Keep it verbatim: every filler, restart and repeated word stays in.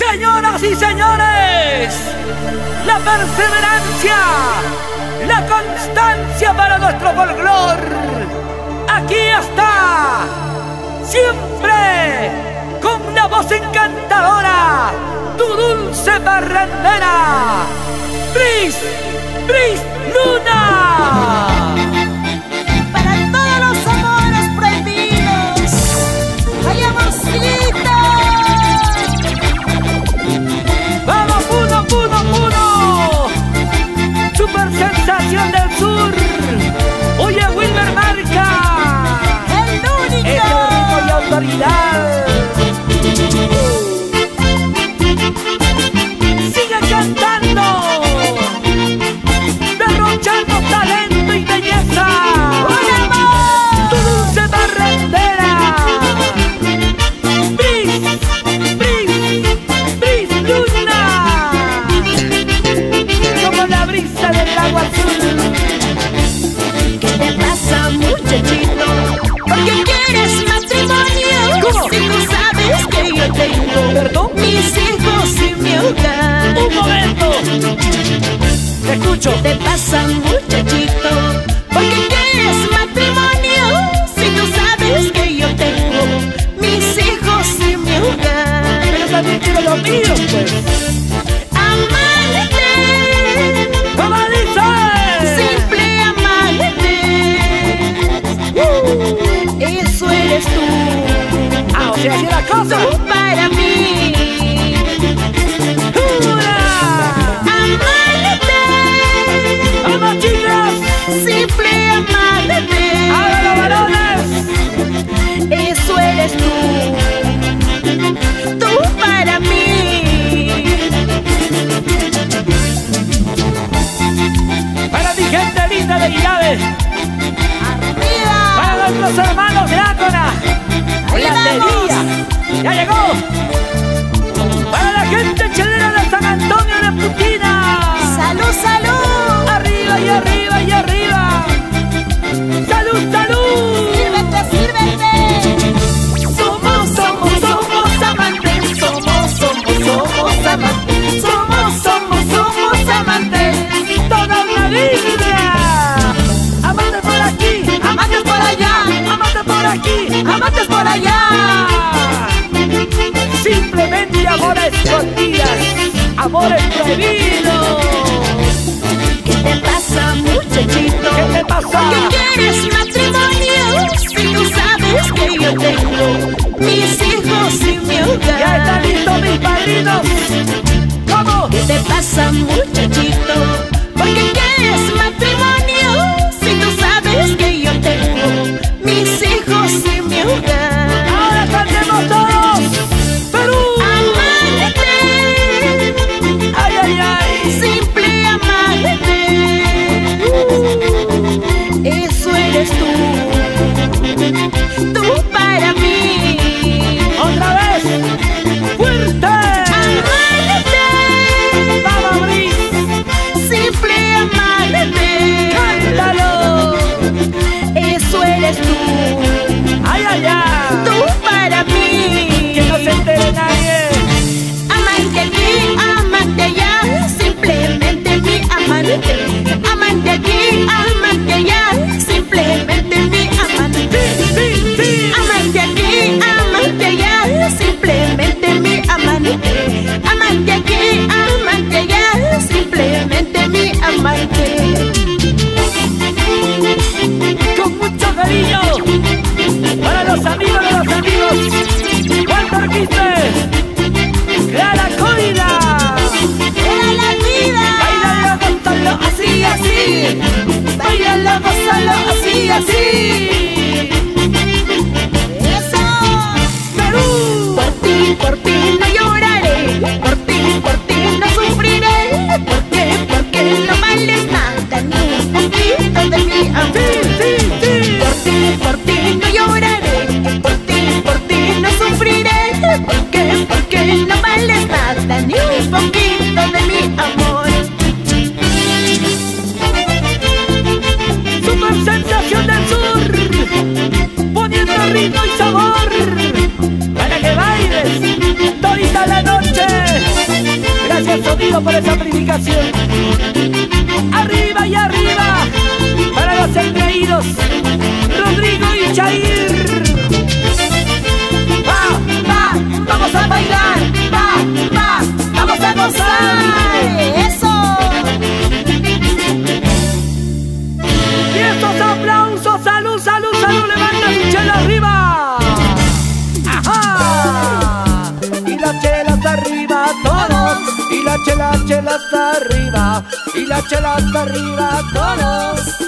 Señoras y señores, la perseverancia, la constancia para nuestro folclor. Aquí está, siempre con una voz encantadora, tu dulce parrandera, Bris, Bris Luna. Sensación del sur. Oye, Wilmer Marca, el único, el único y autoridad. Sigue cantando, derrochando talento y belleza. Tu dulce barrendera, Bris, Bris, Bris Luna, como la brisa del agua azul. ¿Qué te pasa, muchachito? ¿Por qué quieres matrimonio? ¿Cómo? Si tú sabes que yo tengo, ¿Perdón? mis hijos y mi hogar. Un momento, te escucho. ¿Qué te pasa, muchachito? ¿Por qué quieres matrimonio? Si tú sabes que yo tengo mis hijos y mi hogar. Pero también quiero los míos, pues. Amarte, ¿Cómo dice? simple amarte. Uh, eso eres tú. Ah, o sea, así la cosa. Tú para mí. ¡Jura! Amarte, ¡Vamos, chicas! simple amarte. ¡Ahora los varones! Eso eres tú. Tú para mí. Para mi gente linda de Guillave, Arriba. para nuestros hermanos de Ácona, Ahí Platería, ya llegó. Para la gente chilena de San Antonio de Putina, Salud, salud. arriba y arriba y arriba. ¡Salud, salud! Sírvete, sírvete. Somos, somos, somos amantes. Somos, somos, somos amantes. Somos, somos, somos amantes. ¡Toda una vida! ¡Amantes por aquí! Amantes por allá. ¡Amantes por aquí! Amantes por allá. Simplemente amores escondidas, amores prohibidos. ¿Qué te pasa, muchachito? ¿Qué te pasa? ¿Por qué quieres matrimonio? Si tú sabes que yo tengo mis hijos y mi hogar. ¡Ya están listos mis padrinos! ¿Cómo? ¿Qué te pasa, muchachito? ¿Por qué quieres matrimonio? Si tú sabes que yo tengo mis hijos y mi hogar. ¡Ahora cantemos todos! ¡Perú! Amarte, ¡Ay, ay, ay! simple amarte. Eso eres tú. Tú para mí. ¡Otra vez! ¡Fuerte! Amarte, ¡Vamos, Bris! simple amarte. ¡Cántalo! Eso eres tú. ¡Ay, ay, ay! Tú para mí. agradecido por esa amplificación. Arriba y arriba para los engreídos Rodrigo y Chair. Va, va, vamos a bailar. Va, va, vamos a gozar. Eso. Y estos aplausos, salud, salud, salud, levanta su chela arriba. Ajá. Y las chelas arriba todos. Y las chelas, chelas arriba. Y las chelas arriba todos.